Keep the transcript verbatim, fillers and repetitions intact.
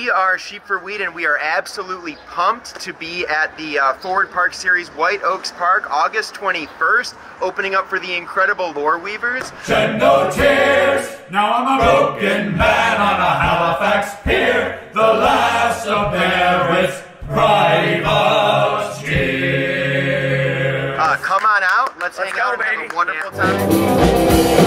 we are Sheep for Weed, and we are absolutely pumped to be at the uh, Forward Park Series White Oaks Park, August twenty-first, opening up for the incredible Loreweavers. Shed no tears, now I'm a broken man on a Halifax pier, the last of Barrett's privateer. Uh, come on out, let's, let's hang go, out and baby. have a wonderful time.